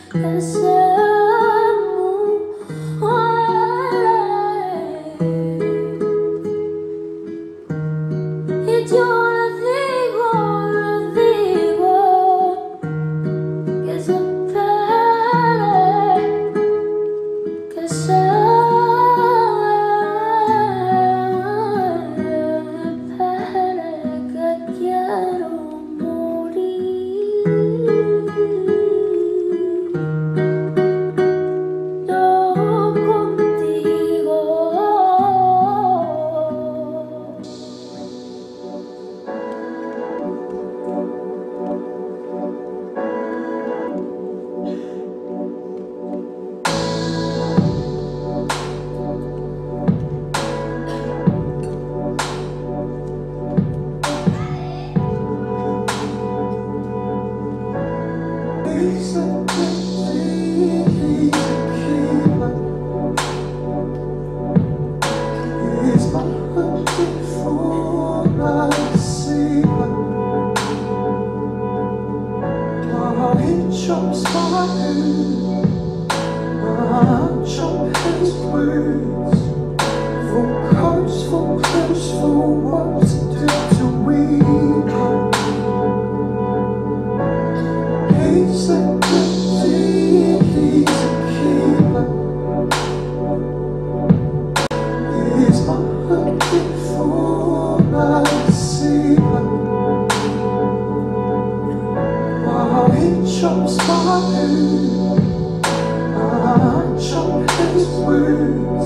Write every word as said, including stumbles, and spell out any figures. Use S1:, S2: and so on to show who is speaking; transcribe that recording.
S1: Y yo le digo, le digo que se espere, que se espere, que quiero morir. Yo contigo.
S2: He's a keeper. He's my hunting for I see. Oh, he chops my head. I chop his words. For coats, for clothes, for what to do to we. He's a good he's a keeper. He's my hunting for I see. While he chops my head, I chop his words.